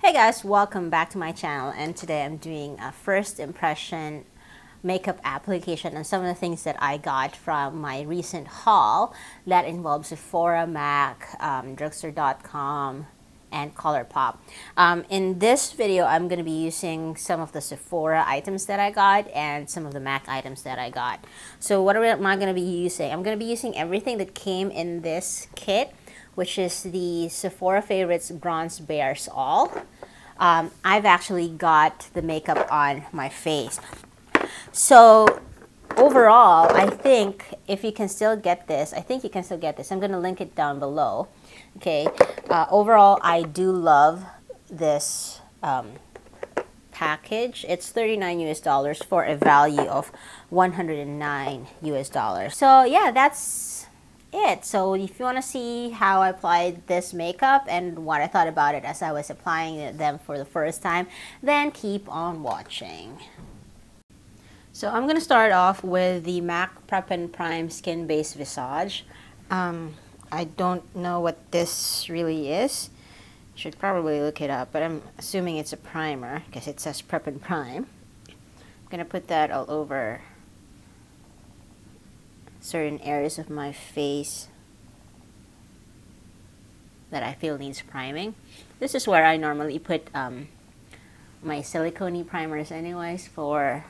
Hey guys, welcome back to my channel, and today I'm doing a first impression makeup application on some of the things that I got from my recent haul that involves Sephora, MAC, drugstore.com, and ColourPop. In this video, I'm going to be using some of the Sephora items that I got and some of the MAC items that I got. So what am I going to be using? I'm going to be using everything that came in this kit, which is the Sephora Favorites Bronze Bears All. I've actually got the makeup on my face. So overall, I think if you can still get this, I think you can still get this. I'm going to link it down below. Okay. Overall, I do love this package. It's $39 US for a value of $109 US. So yeah, that's it. So if you want to see how I applied this makeup and what I thought about it as I was applying them for the first time, then keep on watching. So I'm going to start off with the MAC Prep and Prime Skin Base Visage. I don't know what this really is. Should probably look it up, but I'm assuming it's a primer because it says Prep and Prime. I'm going to put that all over certain areas of my face that I feel needs priming. This is where I normally put my silicone primers anyways, for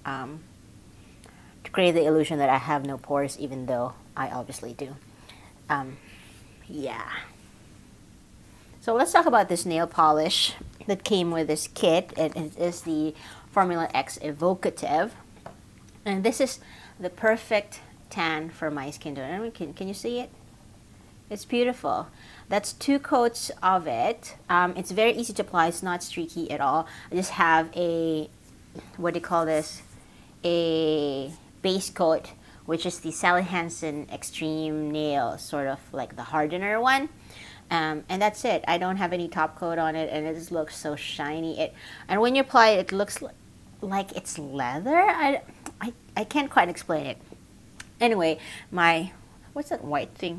to create the illusion that I have no pores, even though I obviously do. Yeah. So let's talk about this nail polish that came with this kit. It is the Formula X Evocative, and this is the perfect tan for my skin tone. Can you see it? It's beautiful. That's 2 coats of it. It's very easy to apply. It's not streaky at all. I just have a, what do you call this? A base coat, which is the Sally Hansen Extreme Nail, sort of like the hardener one. And that's it. I don't have any top coat on it, and it just looks so shiny. And when you apply it, it looks like it's leather. I can't quite explain it. Anyway, what's that white thing?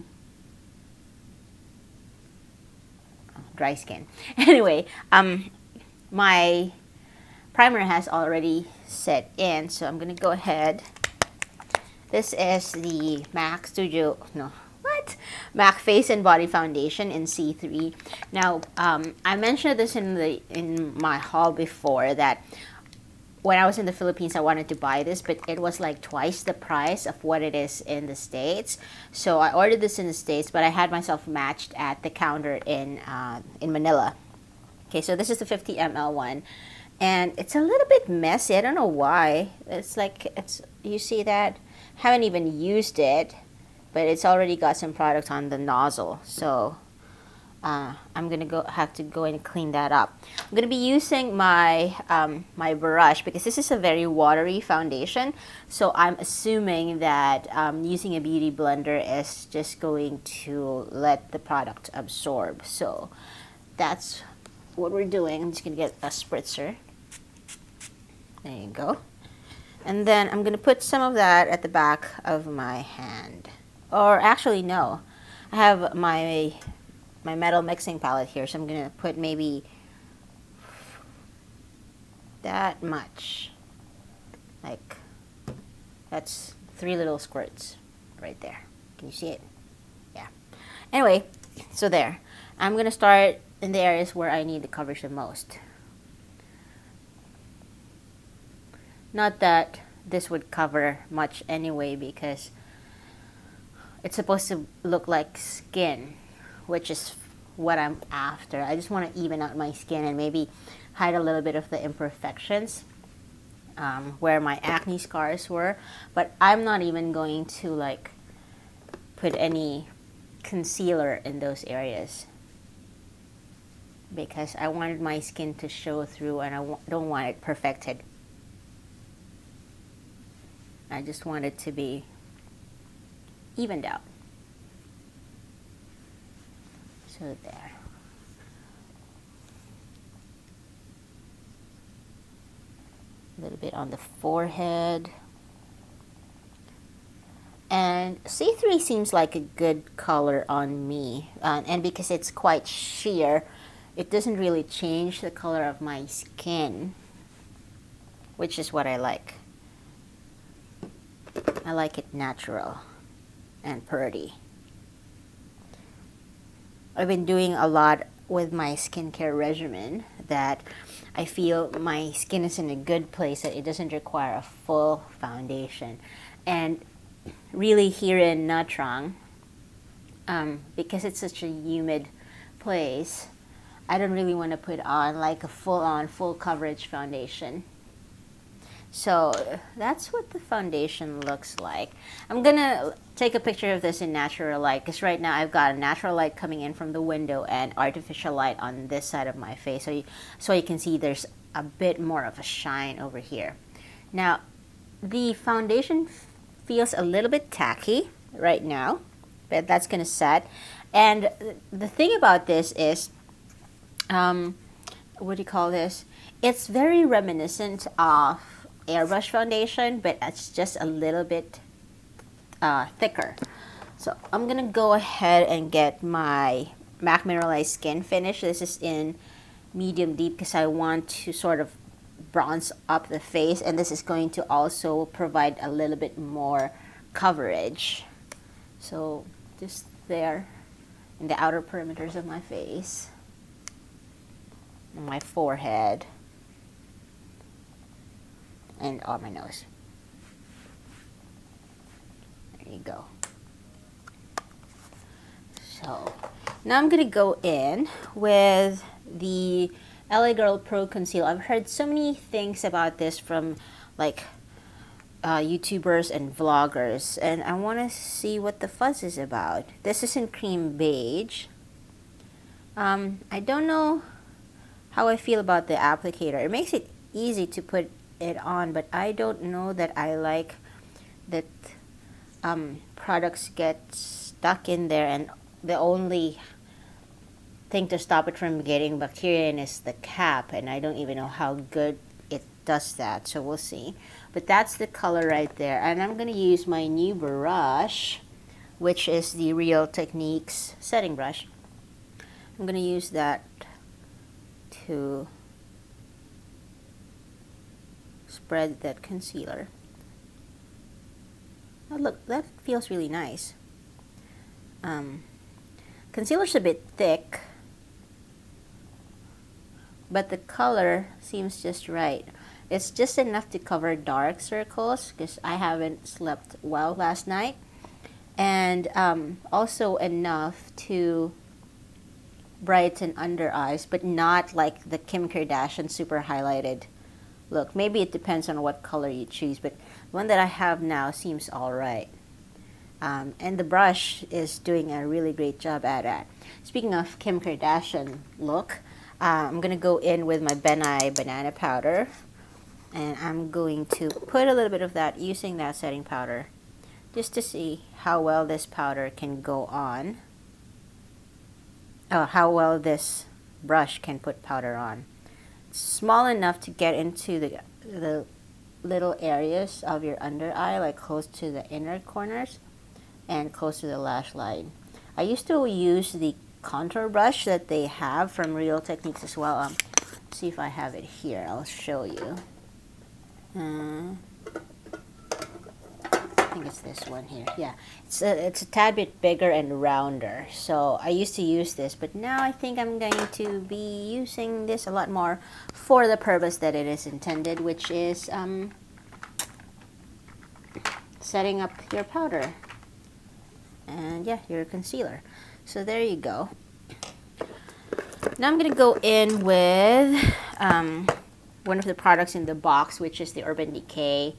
Oh, dry skin. Anyway, my primer has already set in, so I'm gonna go ahead. This is the MAC MAC Face and Body Foundation in C3. Now, I mentioned this in my haul before, that when I was in the Philippines, I wanted to buy this, but it was like twice the price of what it is in the States. So I ordered this in the States, but I had myself matched at the counter in Manila. Okay, so this is the 50 ml one, and it's a little bit messy. I don't know why. You see that? Haven't even used it, but it's already got some product on the nozzle. So I'm gonna have to go and clean that up. I'm gonna be using my my brush because this is a very watery foundation. So I'm assuming that using a beauty blender is just going to let the product absorb. So that's what we're doing. I'm just gonna get a spritzer. There you go. And then I'm gonna put some of that at the back of my hand. Or actually, no. I have my metal mixing palette here, so I'm gonna put maybe that much. Like, that's 3 little squirts right there. Can you see it? Yeah. Anyway, so there. I'm gonna start in the areas where I need the coverage the most. Not that this would cover much anyway, because it's supposed to look like skin, which is what I'm after. I just want to even out my skin and maybe hide a little bit of the imperfections where my acne scars were. But I'm not even going to like put any concealer in those areas because I wanted my skin to show through, and I don't want it perfected. I just want it to be evened out. So there. A little bit on the forehead. And C3 seems like a good color on me. And because it's quite sheer, it doesn't really change the color of my skin, which is what I like. I like it natural and pretty. I've been doing a lot with my skincare regimen that I feel my skin is in a good place, that it doesn't require a full foundation. And really here in Nha Trang, because it's such a humid place, I don't really want to put on like a full-on, full coverage foundation. So that's what the foundation looks like. I'm gonna take a picture of this in natural light, because right now I've got a natural light coming in from the window and artificial light on this side of my face, so you can see there's a bit more of a shine over here. Now the foundation feels a little bit tacky right now, but that's gonna set. And the thing about this is, what do you call this? It's very reminiscent of airbrush foundation, but it's just a little bit thicker. So I'm gonna go ahead and get my MAC Mineralized Skin Finish. This is in medium deep because I want to sort of bronze up the face, and this is going to also provide a little bit more coverage. So just there in the outer perimeters of my face, on my forehead, and on my nose. There you go. So now I'm gonna go in with the LA Girl Pro Conceal. I've heard so many things about this from like YouTubers and vloggers, and I want to see what the fuss is about. This is in cream beige. I don't know how I feel about the applicator. It makes it easy to put it on, but I don't know that I like that products get stuck in there and the only thing to stop it from getting bacteria in is the cap, and I don't even know how good it does that, so we'll see. But that's the color right there, and I'm going to use my new brush, which is the Real Techniques setting brush. I'm going to use that to spread that concealer. Oh, look, that feels really nice. Concealer's a bit thick, but the color seems just right. It's just enough to cover dark circles because I haven't slept well last night, and also enough to brighten under eyes, but not like the Kim Kardashian super highlighted look. Maybe it depends on what color you choose, but the one that I have now seems alright. And the brush is doing a really great job at that. Speaking of Kim Kardashian look, I'm going to go in with my Ben Nye banana powder, and I'm going to put a little bit of that using that setting powder just to see how well this powder can go on. How well this brush can put powder on. It's small enough to get into the little areas of your under eye, like close to the inner corners and close to the lash line. I used to use the contour brush that they have from Real Techniques as well. See if I have it here. I'll show you. I think it's this one here. Yeah, it's a tad bit bigger and rounder. So I used to use this, but now I think I'm going to be using this a lot more for the purpose that it is intended, which is setting up your powder and yeah, your concealer. So there you go. Now I'm going to go in with one of the products in the box, which is the Urban Decay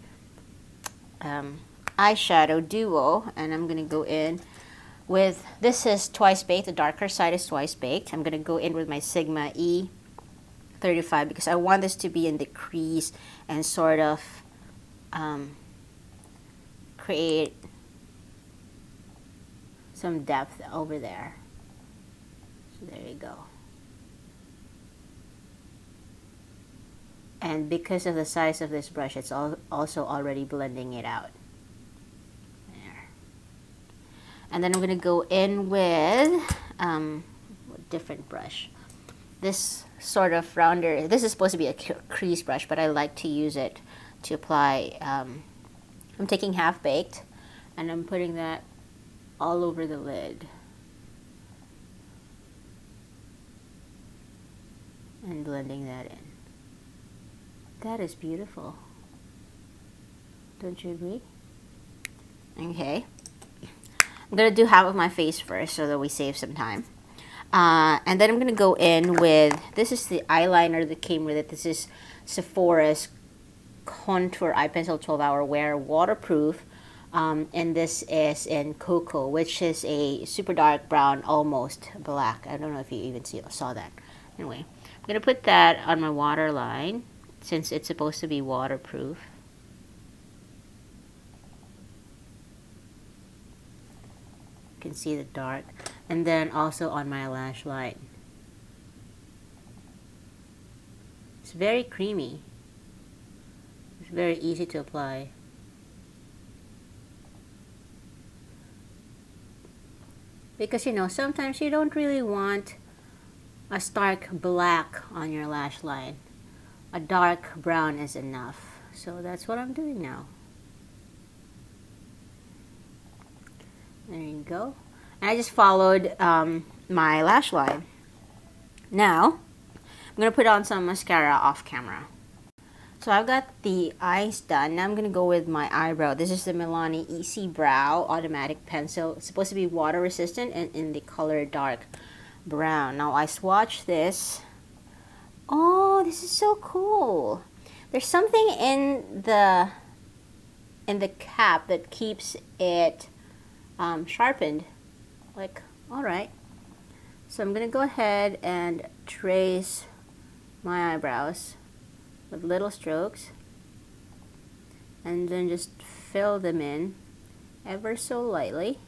eyeshadow duo, and I'm going to go in with, this is Twice Baked, the darker side is Twice Baked. I'm going to go in with my Sigma E35 because I want this to be in the crease and sort of create some depth over there. So there you go. And because of the size of this brush, it's also already blending it out. There. And then I'm going to go in with a different brush. this sort of rounder, this is supposed to be a crease brush, but I like to use it to apply, I'm taking Half Baked and I'm putting that all over the lid. And blending that in. That is beautiful. Don't you agree? Okay. I'm going to do half of my face first so that we save some time. And then I'm going to go in with, this is the eyeliner that came with it. This is Sephora's Contour Eye Pencil 12-Hour Wear Waterproof. And this is in Cocoa, which is a super dark brown, almost black. I don't know if you even saw that. Anyway, I'm going to put that on my waterline since it's supposed to be waterproof. You can see the dark. And then also on my lash line. It's very creamy. It's very easy to apply. Because, you know, sometimes you don't really want a stark black on your lash line. A dark brown is enough. So that's what I'm doing now. There you go. And I just followed my lash line. Now, I'm going to put on some mascara off camera. So I've got the eyes done. Now I'm going to go with my eyebrow. This is the Milani Easy Brow Automatic Pencil. It's supposed to be water resistant and in the color dark brown. Now I swatch this. Oh, this is so cool. There's something in the cap that keeps it sharpened. Like, all right. So I'm going to go ahead and trace my eyebrows with little strokes and then just fill them in ever so lightly,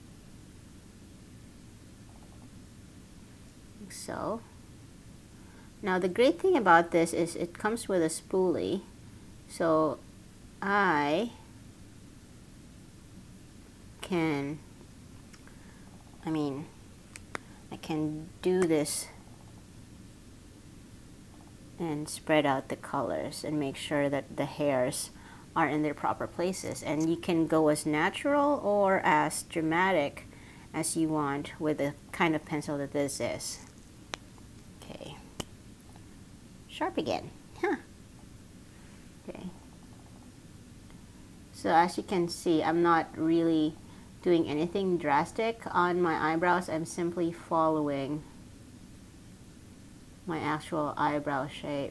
like so. Now the great thing about this is it comes with a spoolie, so I can do this and spread out the colors and make sure that the hairs are in their proper places. And you can go as natural or as dramatic as you want with the kind of pencil that this is. Okay. Sharp again. Huh. Okay. So as you can see, I'm not really doing anything drastic on my eyebrows. I'm simply following my actual eyebrow shape.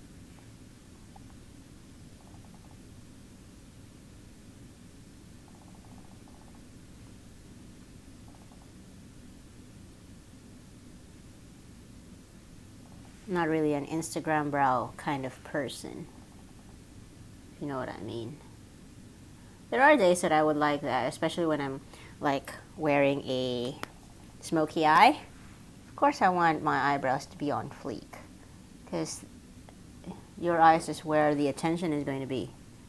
I'm not really an Instagram brow kind of person, if you know what I mean. There are days that I would like that, especially when I'm like wearing a smoky eye. Of course I want my eyebrows to be on fleek, because your eyes is where the attention is going to be.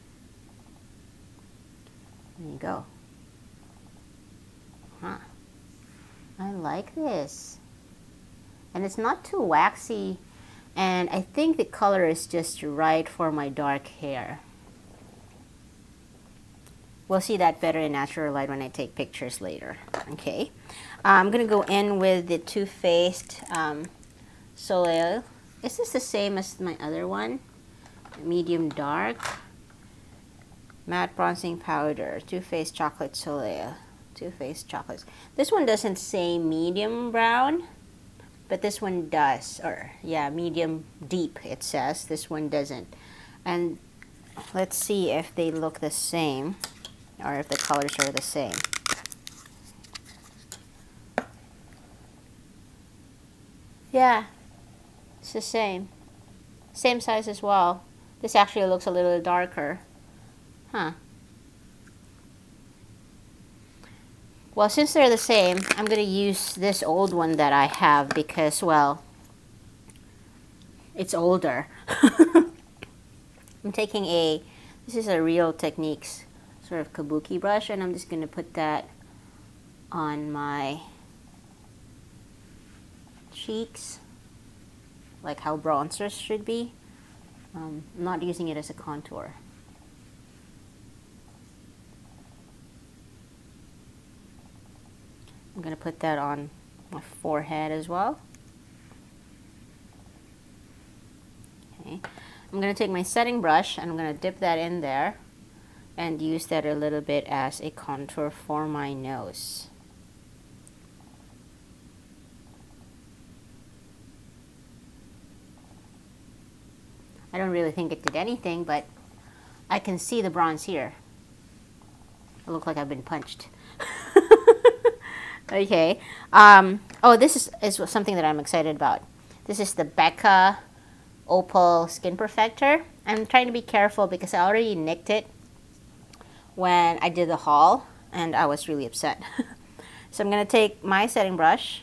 There you go. Huh. I like this. And it's not too waxy, and I think the color is just right for my dark hair. We'll see that better in natural light when I take pictures later. Okay, I'm gonna go in with the Too Faced Soleil. Is this the same as my other one? Medium dark matte bronzing powder. Too Faced Chocolate Soleil. Too Faced Chocolates. This one doesn't say medium brown, but this one does. Or yeah, medium deep it says. This one doesn't. And let's see if they look the same, or if the colors are the same. Yeah, it's the same. Same size as well. This actually looks a little darker. Huh. Well, since they're the same, I'm going to use this old one that I have because, well, it's older. I'm taking this is a Real Techniques sort of kabuki brush, and I'm just going to put that on my cheeks like how bronzers should be. I'm not using it as a contour. I'm going to put that on my forehead as well. Okay. I'm going to take my setting brush and I'm going to dip that in there and use that a little bit as a contour for my nose. I don't really think it did anything, but I can see the bronze here. I look like I've been punched. Okay. Oh, this is something that I'm excited about. This is the Becca Opal Skin Perfector. I'm trying to be careful because I already nicked it when I did the haul, and I was really upset. So I'm going to take my setting brush,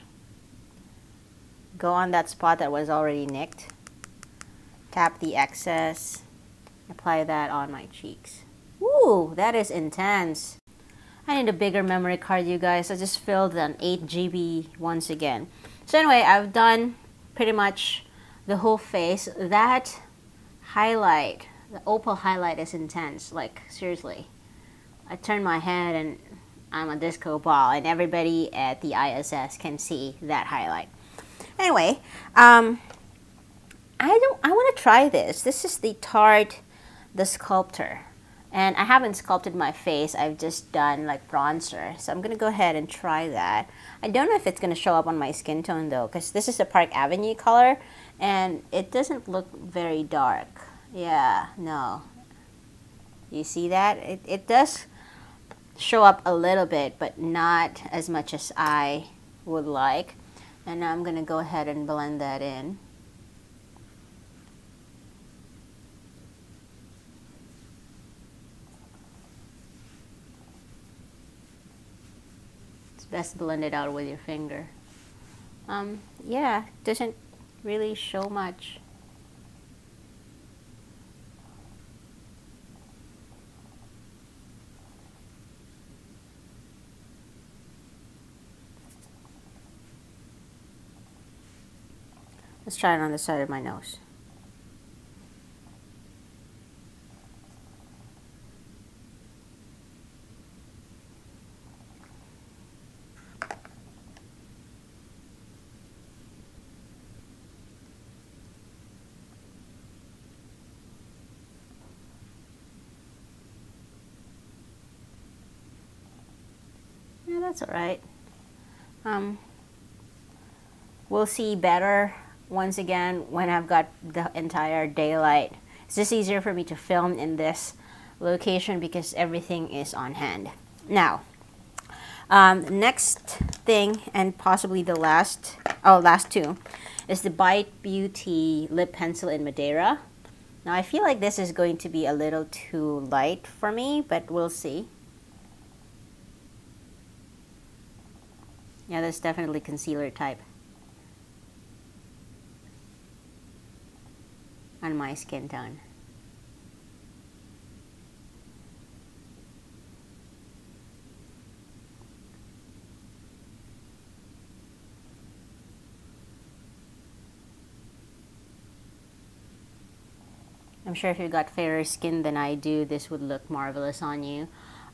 go on that spot that was already nicked, tap the excess, apply that on my cheeks. Ooh, that is intense. I need a bigger memory card, you guys. I just filled an 8 GB once again. So anyway, I've done pretty much the whole face. That highlight, the opal highlight, is intense. Like, seriously. I turn my head and I'm a disco ball, and everybody at the ISS can see that highlight. Anyway, I want to try this. This is the Tarte The Sculptor. And I haven't sculpted my face. I've just done like bronzer. So I'm going to go ahead and try that. I don't know if it's going to show up on my skin tone though, because this is a Park Avenue color and it doesn't look very dark. Yeah, no. You see that? It does show up a little bit, but not as much as I would like. And now I'm going to go ahead and blend that in. Best blend it out with your finger. Yeah, doesn't really show much. Let's try it on the side of my nose. Yeah, that's all right. We'll see better once again when I've got the entire daylight. It's just easier for me to film in this location because everything is on hand. Now, next thing, and possibly the last two, is the Bite Beauty Lip Pencil in Madeira. Now I feel like this is going to be a little too light for me, but we'll see. Yeah, that's definitely concealer type on my skin tone. I'm sure if you've got fairer skin than I do, this would look marvelous on you.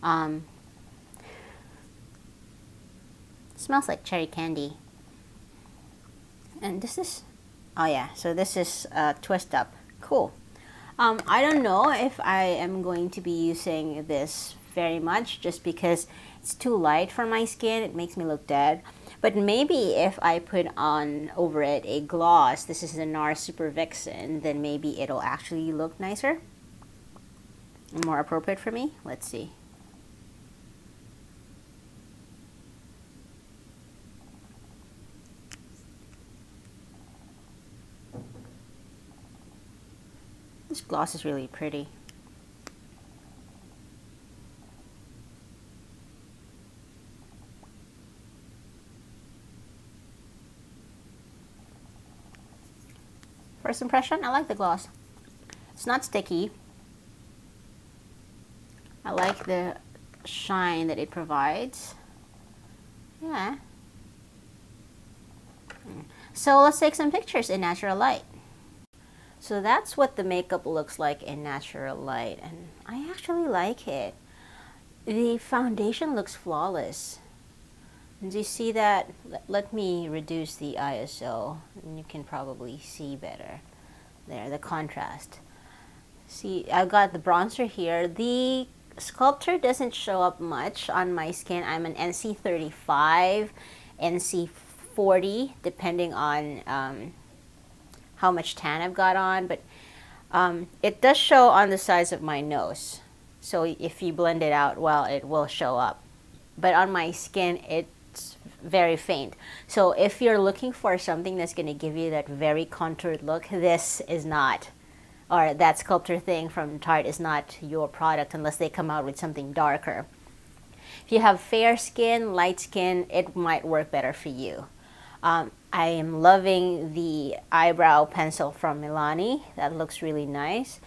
Smells like cherry candy. And this is, oh yeah, so this is Twist Up. Cool. I don't know if I am going to be using this very much just because it's too light for my skin. It makes me look dead. But maybe if I put on over it a gloss, this is the NARS Super Vixen, then maybe it'll actually look nicer and more appropriate for me. Let's see. This gloss is really pretty. First impression, I like the gloss. It's not sticky. I like the shine that it provides. Yeah. So let's take some pictures in natural light. So that's what the makeup looks like in natural light, and I actually like it. The foundation looks flawless. Do you see that? Let me reduce the ISO, and you can probably see better. There, the contrast. See, I've got the bronzer here. The sculptor doesn't show up much on my skin. I'm an NC35, NC40, depending on how much tan I've got on, but it does show on the sides of my nose. So if you blend it out well, it will show up. But on my skin, it's very faint. So if you're looking for something that's going to give you that very contoured look, this is not. Or that sculptor thing from Tarte is not your product unless they come out with something darker. If you have fair skin, light skin, it might work better for you. I am loving the eyebrow pencil from Milani. That looks really nice.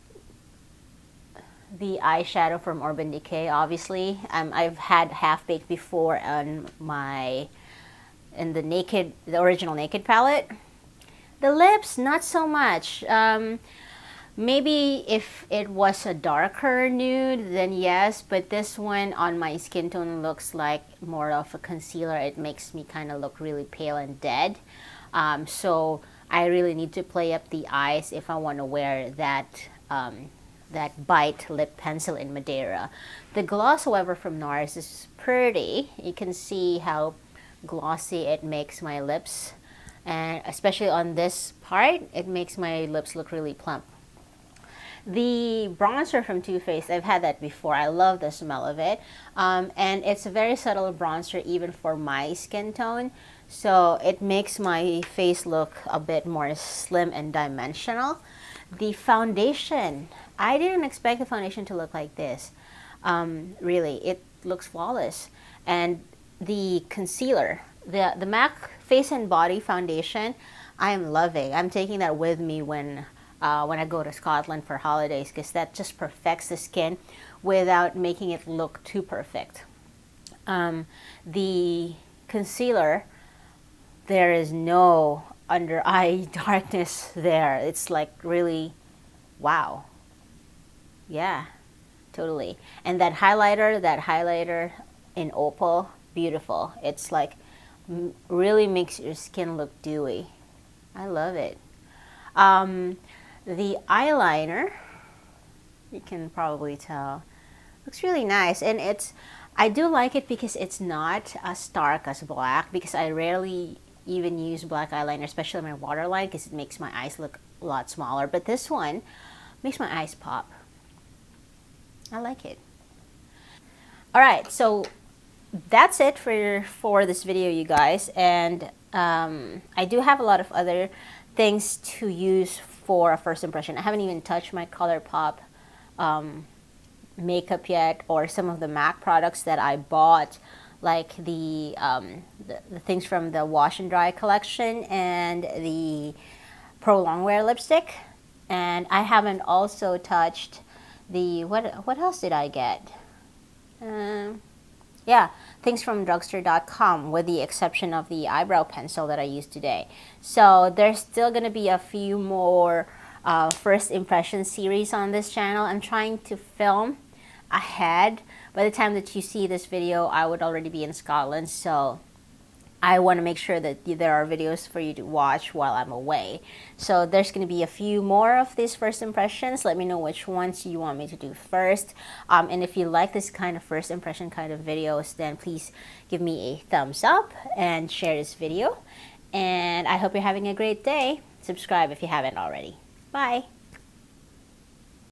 The eyeshadow from Urban Decay, obviously. I've had Half Baked before on the original Naked palette. The lips, not so much. Maybe if it was a darker nude, then yes, but this one on my skin tone looks like more of a concealer. It makes me kind of look really pale and dead. So I really need to play up the eyes if I want to wear that Bite lip pencil in Madeira. The gloss, however, from NARS is pretty. You can see how glossy it makes my lips, and especially on this part, it makes my lips look really plump. The bronzer from Too Faced, I've had that before. I love the smell of it. And it's a very subtle bronzer even for my skin tone. So it makes my face look a bit more slim and dimensional. The foundation, I didn't expect the foundation to look like this. Really, it looks flawless. And the concealer, the MAC Face and Body Foundation, I am loving. I'm taking that with me when I go to Scotland for holidays, because that just perfects the skin without making it look too perfect. The concealer, there is no under eye darkness there. It's like really, wow. Yeah, totally. And that highlighter in Opal, beautiful. It's like really makes your skin look dewy. I love it. The eyeliner, you can probably tell, looks really nice. And I do like it because it's not as stark as black, because I rarely even use black eyeliner, especially my waterline, because it makes my eyes look a lot smaller. But this one makes my eyes pop. I like it. Alright, so that's it for this video, you guys. And I do have a lot of other things to use for a first impression. I haven't even touched my ColourPop makeup yet, or some of the MAC products that I bought, like the things from the Wash and Dry collection and the Pro Longwear lipstick. And I haven't also touched the, what else did I get? Yeah, things from drugstore.com, with the exception of the eyebrow pencil that I used today. So there's still going to be a few more first impression series on this channel. I'm trying to film ahead. By the time that you see this video, I would already be in Scotland, so I want to make sure that there are videos for you to watch while I'm away. So there's going to be a few more of these first impressions. Let me know which ones you want me to do first. And if you like this kind of first impression kind of videos, then please give me a thumbs up and share this video. And I hope you're having a great day. Subscribe if you haven't already. Bye.